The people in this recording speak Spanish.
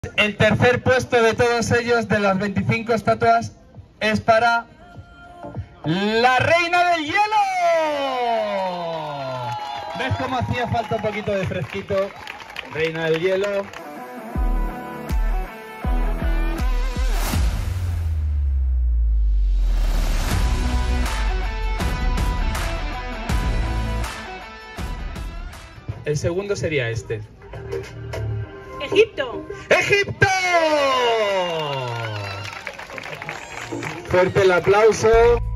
El tercer puesto de todos ellos, de las 25 estatuas, es para la Reina del Hielo. ¿Ves cómo hacía falta un poquito de fresquito? Reina del Hielo. El segundo sería este. ¡Egipto! ¡Egipto! Fuerte el aplauso.